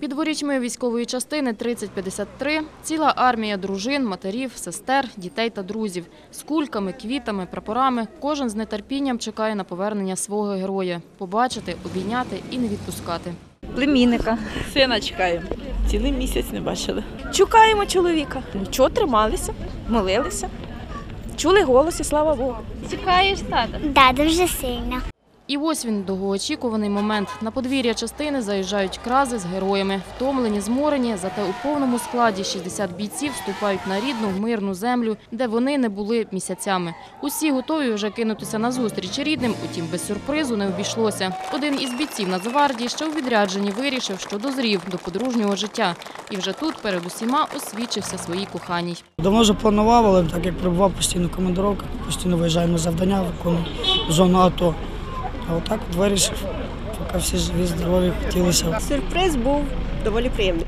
Під ворітьми військової частини 3053 ціла армія дружин, матерів, сестер, дітей та друзів. З кульками, квітами, прапорами кожен з нетерпінням чекає на повернення свого героя. Побачити, обійняти і не відпускати. Племінника. Сина чекаємо. Цілий місяць не бачили. Чекаємо чоловіка. Нічого, трималися, молилися. Чули голос і слава Богу. Чекаєш тата? Так, дуже сильно. І ось він, довгоочікуваний момент. На подвір'я частини заїжджають крази з героями. Втомлені, зморені, зате у повному складі 60 бійців вступають на рідну, мирну землю, де вони не були місяцями. Усі готові вже кинутися на зустріч рідним, утім без сюрпризу не обійшлося. Один із бійців Нацгвардії ще у відрядженні вирішив, що дозрів до подружнього життя. І вже тут перед усіма освідчився своїй коханій. Давно вже планував, але так як перебував постійно в командировках, постійно виїжджаю на завдання, виконую зону АТО. А отак от вирішив, поки всі живі, здорові, хотілося. Сюрприз був доволі приємний.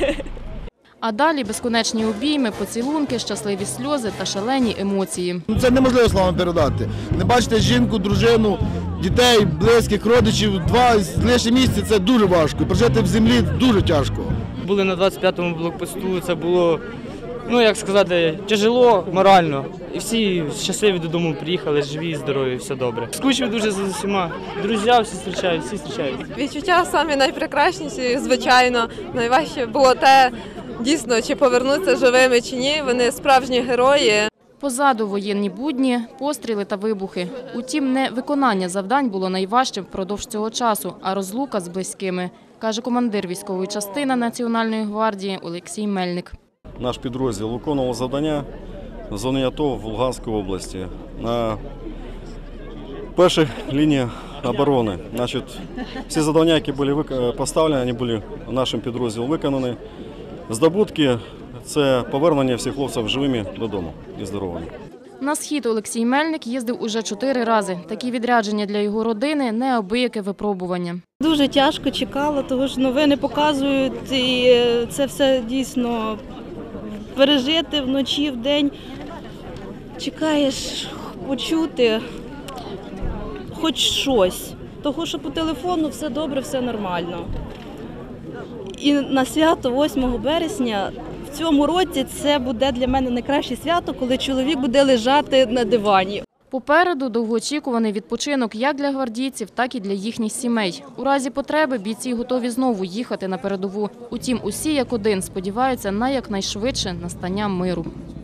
А далі безконечні обійми, поцілунки, щасливі сльози та шалені емоції. Це неможливо словами передати. Не бачите жінку, дружину, дітей, близьких, родичів, 2 з лише місяці – це дуже важко. Прожити в землі дуже тяжко. Були на 25-му блокпосту, це було, як сказати, тяжело морально. І всі щасливі додому приїхали, живі, здорові, все добре. Скучив дуже за усіма. Друзі всі зустрічають. Відчуття самі найпрекрасніші, звичайно. Найважче було те, дійсно, чи повернуться живими, чи ні. Вони справжні герої. Позаду воєнні будні, постріли та вибухи. Утім, не виконання завдань було найважчим впродовж цього часу, а розлука з близькими, каже командир військової частини Національної гвардії Олексій Мельник. Наш підрозділ виконував завдання в зоні АТО в Луганській області на першій лінії оборони. Всі завдання, які були поставлені, вони були нашим підрозділом виконані. Здобутки – це повернення всіх хлопців живими додому і здоровими. На схід Олексій Мельник їздив уже 4 рази. Такі відрядження для його родини – неабияке випробування. Дуже тяжко чекала, тому що новини показують, і це все дійсно пережити вночі, вдень. Чекаєш почути хоч щось, тому що по телефону все добре, все нормально. І на свято 8 березня в цьому році це буде для мене найкраще свято, коли чоловік буде лежати на дивані. Попереду довгоочікуваний відпочинок як для гвардійців, так і для їхніх сімей. У разі потреби бійці готові знову їхати на передову. Утім, усі як один сподіваються на якнайшвидше настання миру.